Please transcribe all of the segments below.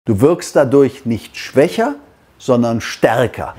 Du wirkst dadurch nicht schwächer, sondern stärker.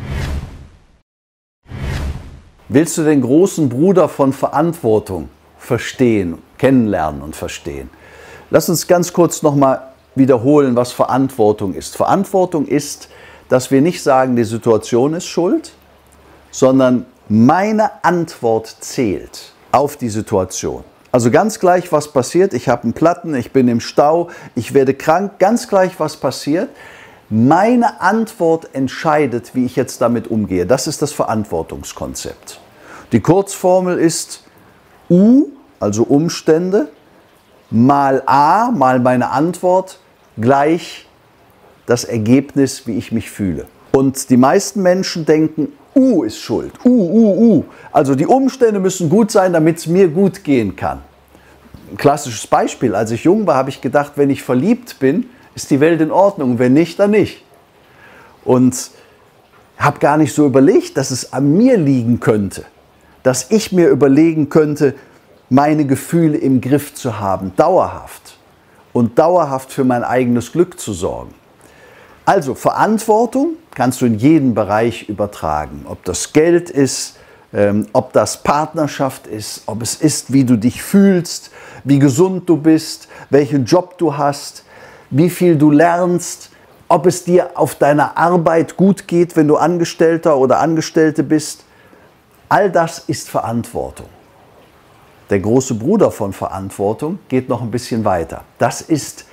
Willst du den großen Bruder von Verantwortung verstehen, kennenlernen und verstehen? Lass uns ganz kurz nochmal wiederholen, was Verantwortung ist. Verantwortung ist, dass wir nicht sagen, die Situation ist schuld, sondern meine Antwort zählt auf die Situation. Also ganz gleich, was passiert, ich habe einen Platten, ich bin im Stau, ich werde krank, ganz gleich, was passiert. Meine Antwort entscheidet, wie ich jetzt damit umgehe. Das ist das Verantwortungskonzept. Die Kurzformel ist U, also Umstände, mal A, mal meine Antwort, gleich das Ergebnis, wie ich mich fühle. Und die meisten Menschen denken, U ist schuld. Also die Umstände müssen gut sein, damit es mir gut gehen kann. Ein klassisches Beispiel, als ich jung war, habe ich gedacht, wenn ich verliebt bin, ist die Welt in Ordnung, wenn nicht, dann nicht. Und habe gar nicht so überlegt, dass es an mir liegen könnte, dass ich mir überlegen könnte, meine Gefühle im Griff zu haben, dauerhaft und dauerhaft für mein eigenes Glück zu sorgen. Also Verantwortung kannst du in jeden Bereich übertragen, ob das Geld ist, ob das Partnerschaft ist, ob es ist, wie du dich fühlst, wie gesund du bist, welchen Job du hast, wie viel du lernst, ob es dir auf deiner Arbeit gut geht, wenn du Angestellter oder Angestellte bist. All das ist Verantwortung. Der große Bruder von Verantwortung geht noch ein bisschen weiter. Das ist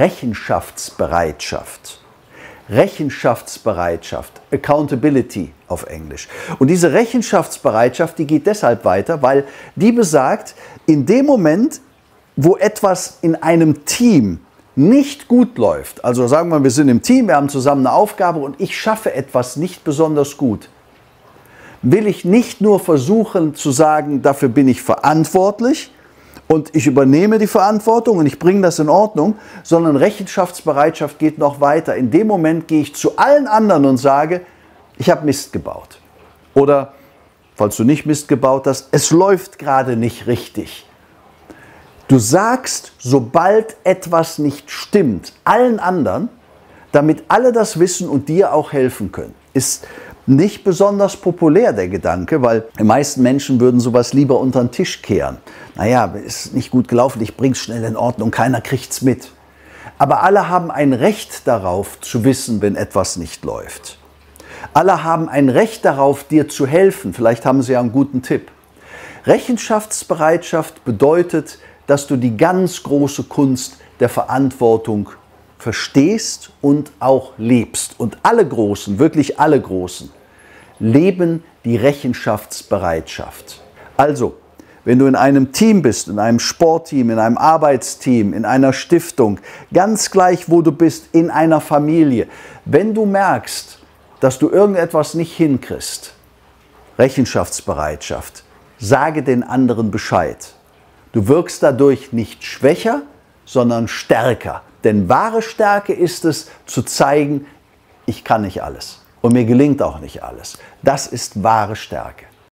Rechenschaftsbereitschaft. Rechenschaftsbereitschaft, Accountability auf Englisch. Und diese Rechenschaftsbereitschaft, die geht deshalb weiter, weil die besagt, in dem Moment, wo etwas in einem Team nicht gut läuft, also sagen wir, wir sind im Team, wir haben zusammen eine Aufgabe und ich schaffe etwas nicht besonders gut, will ich nicht nur versuchen zu sagen, dafür bin ich verantwortlich und ich übernehme die Verantwortung und ich bringe das in Ordnung, sondern Rechenschaftsbereitschaft geht noch weiter. In dem Moment gehe ich zu allen anderen und sage, ich habe Mist gebaut. Oder, falls du nicht Mist gebaut hast, es läuft gerade nicht richtig. Du sagst, sobald etwas nicht stimmt, allen anderen, damit alle das wissen und dir auch helfen können. Ist nicht besonders populär, der Gedanke, weil die meisten Menschen würden sowas lieber unter den Tisch kehren. Naja, ist nicht gut gelaufen, ich bring's schnell in Ordnung, keiner kriegt's mit. Aber alle haben ein Recht darauf, zu wissen, wenn etwas nicht läuft. Alle haben ein Recht darauf, dir zu helfen. Vielleicht haben sie ja einen guten Tipp. Rechenschaftsbereitschaft bedeutet, dass du die ganz große Kunst der Verantwortung verstehst und auch lebst. Und alle Großen, wirklich alle Großen, leben die Rechenschaftsbereitschaft. Also, wenn du in einem Team bist, in einem Sportteam, in einem Arbeitsteam, in einer Stiftung, ganz gleich wo du bist, in einer Familie, wenn du merkst, dass du irgendetwas nicht hinkriegst, Rechenschaftsbereitschaft, sage den anderen Bescheid. Du wirkst dadurch nicht schwächer, sondern stärker. Denn wahre Stärke ist es, zu zeigen, ich kann nicht alles. Und mir gelingt auch nicht alles. Das ist wahre Stärke.